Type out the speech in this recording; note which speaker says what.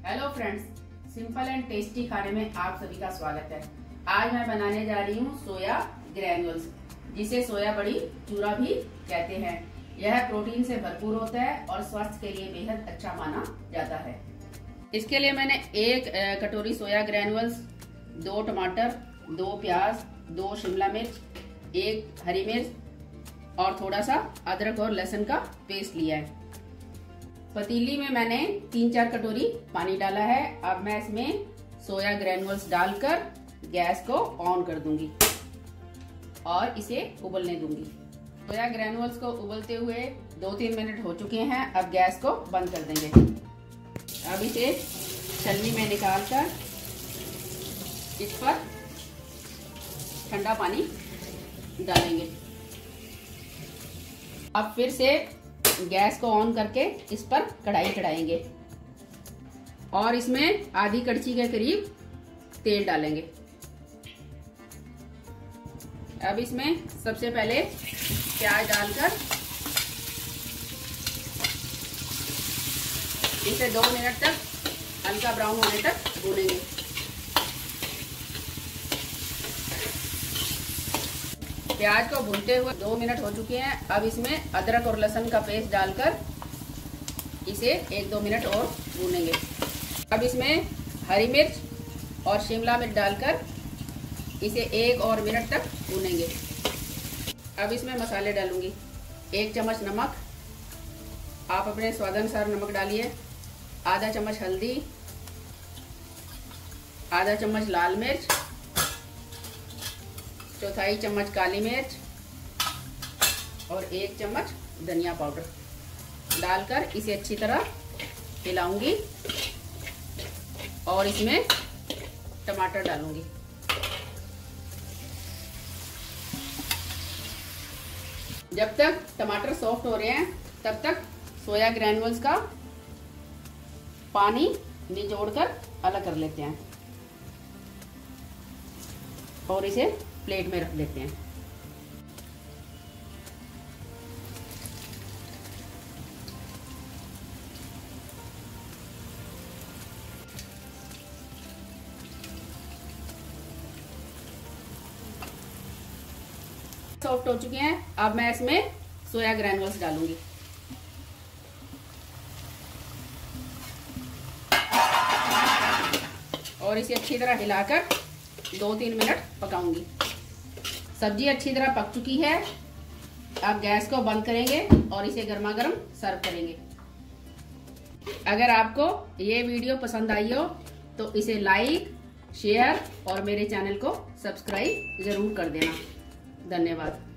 Speaker 1: Hello friends, simple and tasty खाने में आप सभी का स्वागत है। आज मैं बनाने जा रही हूँ सोया ग्रैन्युल्स, जिसे सोया बड़ी चूरा भी कहते हैं। यह प्रोटीन से भरपूर होता है और स्वास्थ्य के लिए बेहद अच्छा माना जाता है। इसके लिए मैंने एक कटोरी सोया ग्रैन्युल्स, 2 टमाटर, 2 प्याज, 2 शिमला मिर्च, 1 हरी मिर्च और थोड़ा सा अदरक और लहसुन का पेस्ट लिया है। पतीली में मैंने 3-4 कटोरी पानी डाला है। अब मैं इसमें सोया ग्रैन्युल्स डालकर गैस को ऑन कर दूंगी और इसे उबलने दूंगी। सोया ग्रैन्युल्स को उबलते हुए 2-3 मिनट हो चुके हैं। अब गैस को बंद कर देंगे। अब इसे छलनी में निकालकर इस पर ठंडा पानी डालेंगे। अब फिर से गैस को ऑन करके इस पर कढ़ाई चढ़ाएंगे और इसमें आधी कड़छी के करीब तेल डालेंगे। अब इसमें सबसे पहले प्याज डालकर इसे 2 मिनट तक हल्का ब्राउन होने तक भूनेंगे। प्याज को भूनते हुए 2 मिनट हो चुके हैं। अब इसमें अदरक और लहसुन का पेस्ट डालकर इसे 1-2 मिनट और भूनेंगे। अब इसमें हरी मिर्च और शिमला मिर्च डालकर इसे 1 और मिनट तक भूनेंगे। अब इसमें मसाले डालूंगी। 1 चम्मच नमक, आप अपने स्वादानुसार नमक डालिए। आधा चम्मच हल्दी, आधा चम्मच लाल मिर्च, 1/4 चम्मच काली मिर्च और 1 चम्मच धनिया पाउडर डालकर इसे अच्छी तरह हिलाऊंगी और इसमें टमाटर डालूंगी। जब तक टमाटर सॉफ्ट हो रहे हैं तब तक सोया ग्रैन्युल्स का पानी निचोड़कर अलग कर लेते हैं और इसे प्लेट में रख लेते हैं। सॉफ्ट हो चुके हैं। अब मैं इसमें सोया ग्रैन्युल्स डालूंगी और इसे अच्छी तरह हिलाकर 2-3 मिनट पकाऊंगी। सब्जी अच्छी तरह पक चुकी है। अब गैस को बंद करेंगे और इसे गर्मा गर्म सर्व करेंगे। अगर आपको ये वीडियो पसंद आई हो तो इसे लाइक, शेयर और मेरे चैनल को सब्सक्राइब जरूर कर देना। धन्यवाद।